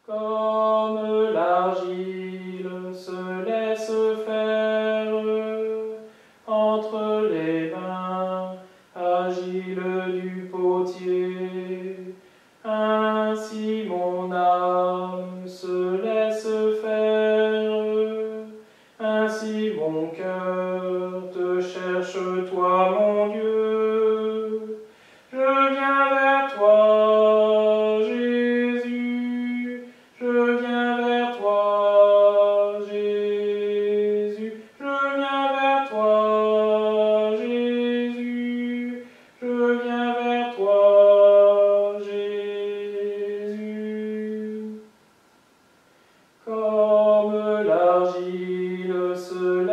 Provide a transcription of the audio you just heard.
Comme l'argile se laisse faire entre les mains agiles du potier, ainsi mon âme se laisse faire, ainsi mon cœur te cherche, toi mon Dieu. Je viens vers toi, Jésus, je viens vers toi, Jésus, je viens vers toi, Jésus, je viens vers toi, Jésus. Comme l'argile se